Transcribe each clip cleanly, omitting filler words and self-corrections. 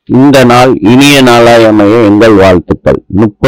இந்த நாள் இனிய நாளாய் அமைய எங்கள் வாழ்த்துக்கள்.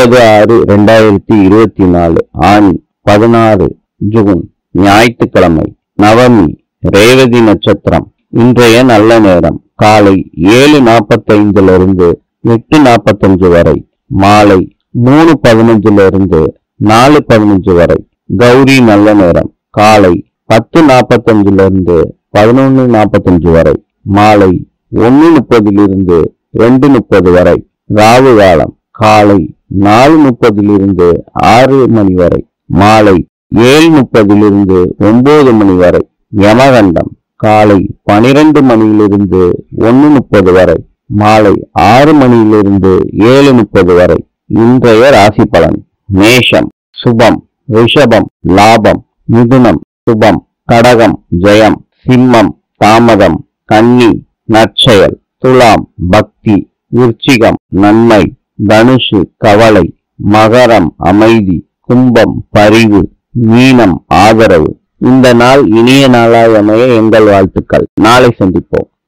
30/6/2024 ஆணி 16 ஜூன் ஞாயிற்றுக்கிழமை, நவமி, ரேவதி நட்சத்திரம். இன்றைய நல்ல நேரம் காலை 7:45 8:45 வரை, மாலை 3:15 4:15 வரை. கௌரி நல்ல நேரம் காலை 10:45 11:45 வரை, மாலை 1:30 2:30 வரை. ராவு காலம் காலை 4:30 6 மணி வரை, மாலை 7:30 9 மணி வரை. யமகண்டம் காலை 12 மணியிலிருந்து 1:30 வரை, மாலை 6 மணியிலிருந்து 7:30 வரை. இன்றைய ராசி பலன். மேஷம் சுபம், ரிஷபம் லாபம், மிதுனம் சுபம், கடகம் ஜெயம், சிம்மம் தாமதம், கன்னி நற்செயல், துலாம் பக்தி, விருச்சிகம் நன்மை, தனுஷு கவலை, மகரம் அமைதி, கும்பம் பரிவு, மீனம் ஆதரவு. இந்த நாள் இனிய நாளாய் அமைய எங்கள் வாழ்த்துக்கள். நாளை சந்திப்போம்.